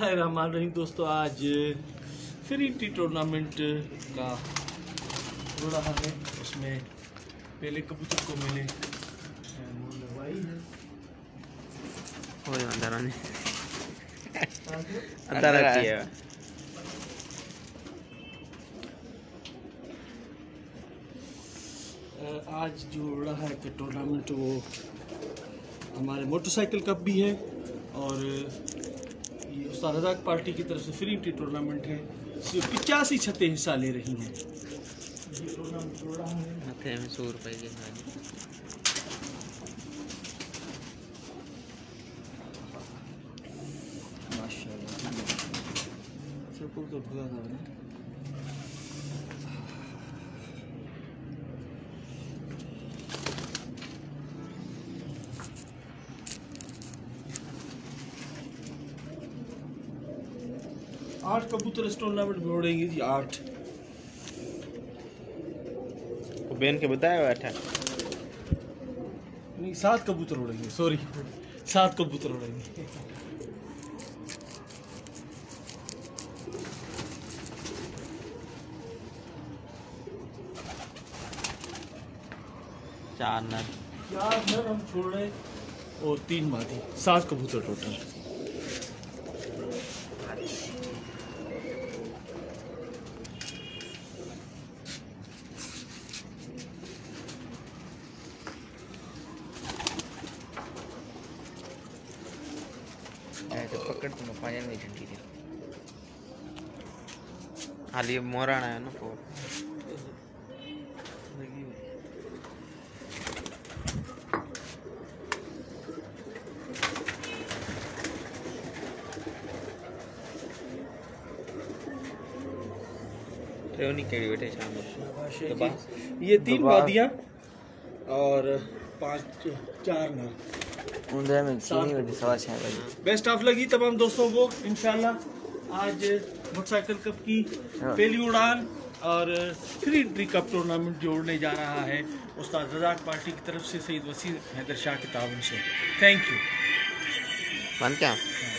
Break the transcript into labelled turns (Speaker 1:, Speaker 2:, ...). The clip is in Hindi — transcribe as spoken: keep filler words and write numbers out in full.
Speaker 1: बिस्मिल्लाहिर्रहमानिर्रहीम। दोस्तों आज फ्री टी टूर्नामेंट का हो रहा है, उसमें पहले कबूतर को मिले आज जो हो रहा है टूर्नामेंट वो हमारे मोटरसाइकिल कप भी है और ये उस्ताद रज़ाक पार्टी की तरफ से फ्री टी टूर्नामेंट है। इसमें पिचासी छतें हिस्सा ले रही हैं। ये टूर्नामेंट हो रहा है
Speaker 2: सौ रुपये की
Speaker 1: माशाल्लाह। सबको तो भगा था ना। आठ कबूतर इस टूर्नामेंट में उड़ेंगे जी, आठ।
Speaker 2: बेन के बताया हुआ था
Speaker 1: नहीं, सात कबूतर उड़ेंगे, सॉरी सात कबूतर उड़ेंगे।
Speaker 2: चार नर
Speaker 1: चार नर हम छोड़ रहे और तीन मादी, सात कबूतर टोटल।
Speaker 2: तो पकड़ तुम पानी में झंडी दे हाल ये मोराना है ना को ट्रेवनी केड़ी बैठे शाम
Speaker 1: तो ये तीन वादियाँ और पांच चार नर। बेस्ट ऑफ लगी तमाम दोस्तों को। इंशाल्लाह आज मोटरसाइकिल कप की पहली उड़ान और फ्री टी कप टूर्नामेंट जोड़ने जा रहा है उस्ताद रज़ाक पार्टी की तरफ से सईद वसीम हैदर शाह के ताउन से। Thank you.
Speaker 2: मन क्या